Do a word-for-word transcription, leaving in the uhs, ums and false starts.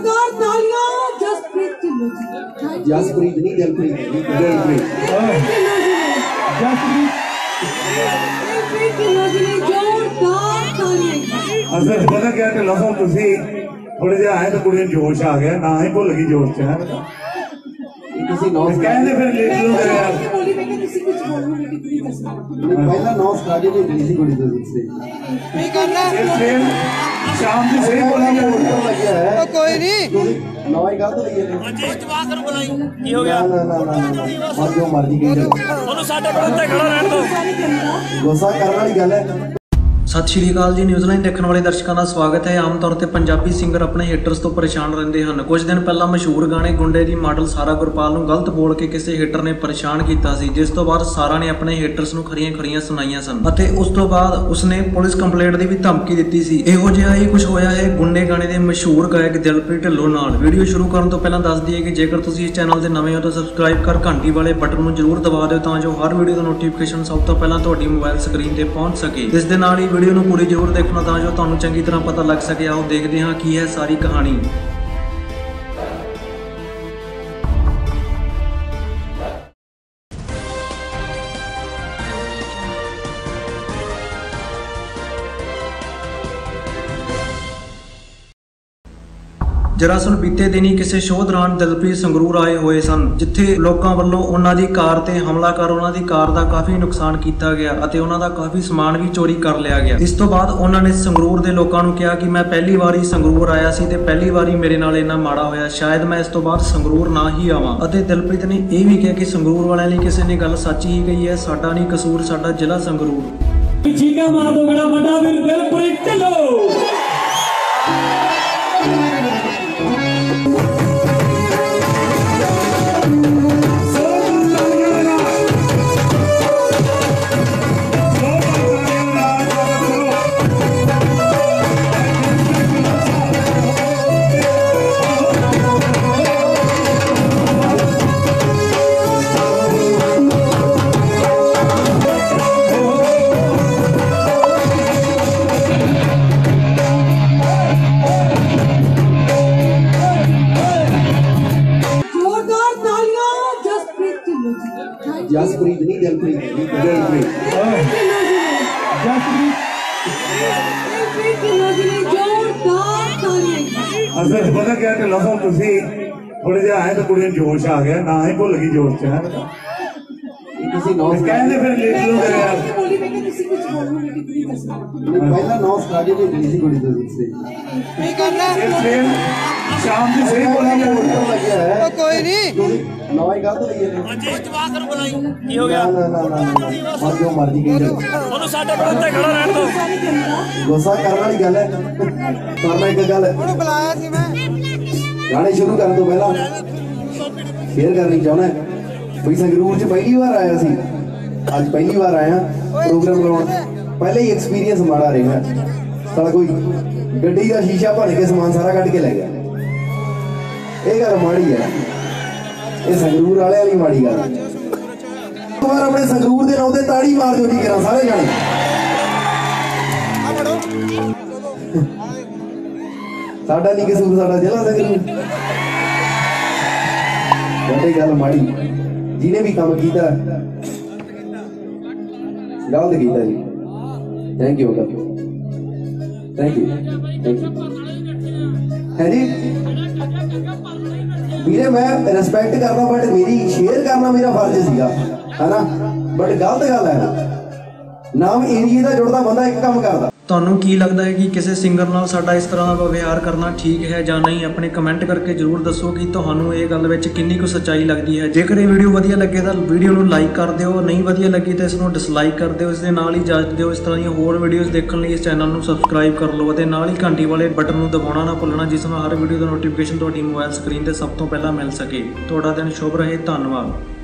जोरदार तालियां जसप्रीत ढिल्लों जी। जसप्रीत नहीं दिलप्रीत दिलप्रीत जसप्रीत ढिल्लों जी जोरदार तालियां। असल पता क्या ढिल्लों साहब तुसी थोड़े जे आए तो कुड़ी जोश आ गया ना ही भुल गई जोश च है किसी नौ कहने फिर लेट लो यार बोली मैं कि किसी कुछ बोलूं मेरी कुड़ी दसना पहला नौ स्टार्ट ही नहीं किसी कुड़ी तो से नहीं करना फिर शाम की सही बोला लग गया है कोई नहीं नौ ही गलत लगी है जी जवाब कर बुलाई की हो गया ना ना ना ना मर जो मर्जी कही ਉਹਨੂੰ ਸਾਡੇ ਕੋਲ ਉੱਤੇ ਖੜਾ ਰਹਿਣ ਦਿਓ गुस्सा करने वाली गल है। सत श्री अकाल जी। न्यूज़ीलैंड देखने वाले दर्शकों का स्वागत है। आम तौर पर पंजाबी सिंगर अपने हेटर्स तो परेशान रहते हैं। कुछ दिन पहला मशहूर गाने गुंडे की मॉडल सारा गुरपाल नूं गलत बोल के किसी हेटर ने परेशान किया सी, जिस तो बाद सारा ने अपने हेटर्स नूं खरियां खरियां सुनाइयां सन अते उस तो बाद उसने पुलिस कंप्लेंट की भी धमकी दी सी। इहो जिहा ही कुछ होया है गुंडे गाने के मशहूर गायक दिलप्रीत ढिल्लों नाल। वीडियो शुरू करने तो पहला दस दईए कि जेकर तुसीं इस चैनल के नवे हो तो सबसक्राइब कर घंटी वाले बटन नूं जरूर दबा दिओ तां जो हर वीडियो का नोटिफिकेशन सब तो पहला तुहाडी मोबाइल स्क्रीन ते पहुंच सके। इस दे नाल ही वीडियो नूं पूरी जरूर देखना ਤਾਂ ਜੋ ਤੁਹਾਨੂੰ ਚੰਗੀ ਤਰ੍ਹਾਂ ਪਤਾ ਲੱਗ ਸਕੇ। ਆਓ ਦੇਖਦੇ ਹਾਂ ਕੀ ਹੈ ਸਾਰੀ ਕਹਾਣੀ। दरअसल बीते दिन ही किसी शो दौरान दिलप्रीत संगरूर आए हुए सन, जिथे लोगों वालों उन्हां दी कार ते हमला कर उन्हां दी कार दा काफी नुकसान किया गया अते उन्हां दा काफी समान भी चोरी कर लिया गया। इस तो बाद उन्होंने संगरूर दे लोकां नूं कहा कि मैं पहली बार ही संगरूर आया सी ते पहली बार ही मेरे नाल इन्ना माड़ा होया, शायद मैं इस तो बाद संगरूर ना ही आवां। अते दिलप्रीत ने यह भी कहा कि संगरूर वालियां लई किसी ने गल सच ही कही है, साडा नहीं कसूर, साडा जिला संगरूर। चीका मार दो बड़ा बड़ा वीर दिलप्रीत ढिल्लों। जसप्रीत नहीं दिलप्रीत दिलप्रीत असल पता क्या ढिल्लों साहब तुसी थोड़े जे आए तो कुड़ी जोश आ गया ना ही भुल गई जोश च है किसी नौ कहने फिर लेट लो यार बोली मैं कि किसी कुछ बोलूं मेरी कुड़ी दसना पहला नौ स्टार्ट ही नहीं किसी कुड़ी तो से नहीं करना फिर शाम की सही बोला लग गया है कोई नहीं नौ ही गलत लगी है जी जवाब कर बुलाई की हो गया ना ना ना ना मर जो मर्जी कही ਉਹਨੂੰ ਸਾਡੇ ਕੋਲ ਉੱਤੇ ਖੜਾ ਰਹਿਣ ਦਿਓ गुस्सा करने वाली गल है। पर मैं एक गल बुलाया सी मैं गाने शुरू करने तो पहला शेयर करनी चाहना भाई संगरूर च पहली बार आया सी, अज पहली बार आया प्रोग्राम करवाने, पहले ही एक्सपीरियंस माड़ा रहा। साला कोई गड्डी का शीशा भर के समान सारा कट के ले गया, ये गल माड़ी है, ये संगरूर वाले वाली माड़ी गल। एक बार अपने संगरूर के नाम से ताड़ी मार दो जी करा सारे जाने। साडा नहीं कसूर, साडा जिला संगरूर। बड़ी गल माड़ी, जिन्हें भी काम किया गलत किया जी। Thank you thank you thank you है जी वीरे, मैं रिस्पेक्ट करना बट मेरी शेयर करना मेरा फर्ज सीगा है ना, बट गलत गल है नाम एरिए का जुड़ता बंदा एक काम करता। ਤੁਹਾਨੂੰ ਕੀ ਲੱਗਦਾ ਹੈ ਕਿ ਕਿਸੇ ਸਿੰਗਰ ਨਾਲ ਸਾਡਾ ਇਸ ਤਰ੍ਹਾਂ ਦਾ ਵਿਵਹਾਰ ਕਰਨਾ ਠੀਕ ਹੈ ਜਾਂ ਨਹੀਂ? ਆਪਣੇ ਕਮੈਂਟ ਕਰਕੇ ਜਰੂਰ ਦੱਸੋ ਕਿ ਤੁਹਾਨੂੰ ਇਹ ਗੱਲ ਵਿੱਚ ਕਿੰਨੀ ਕੁ ਸੱਚਾਈ ਲੱਗਦੀ ਹੈ। ਜੇਕਰ ਇਹ ਵੀਡੀਓ ਵਧੀਆ ਲੱਗੇ ਤਾਂ ਵੀਡੀਓ ਨੂੰ ਲਾਈਕ ਕਰ ਦਿਓ, ਨਹੀਂ ਵਧੀਆ ਲੱਗੀ ਤਾਂ ਇਸ ਨੂੰ ਡਿਸਲਾਈਕ ਕਰ ਦਿਓ। ਇਸ ਦੇ ਨਾਲ ਹੀ ਇਜਾਜ਼ਤ ਦਿਓ ਇਸ ਤਰ੍ਹਾਂ ਦੀਆਂ ਹੋਰ ਵੀਡੀਓਜ਼ ਦੇਖਣ ਲਈ ਇਸ ਚੈਨਲ ਨੂੰ ਸਬਸਕ੍ਰਾਈਬ ਕਰ ਲਓ ਅਤੇ ਨਾਲ ਹੀ ਘੰਟੀ ਵਾਲੇ ਬਟਨ ਨੂੰ ਦਬਾਉਣਾ ਨਾ ਭੁੱਲਣਾ, ਜਿਸ ਨਾਲ ਹਰ ਵੀਡੀਓ ਦਾ ਨੋਟੀਫਿਕੇਸ਼ਨ ਤੁਹਾਡੀ ਮੋਬਾਈਲ ਸਕਰੀਨ ਤੇ ਸਭ ਤੋਂ ਪਹਿਲਾਂ ਮਿਲ ਸਕੇ। ਤੁਹਾਡਾ ਦਿਨ ਸ਼ੁਭ ਰਹੇ। ਧੰਨਵਾਦ।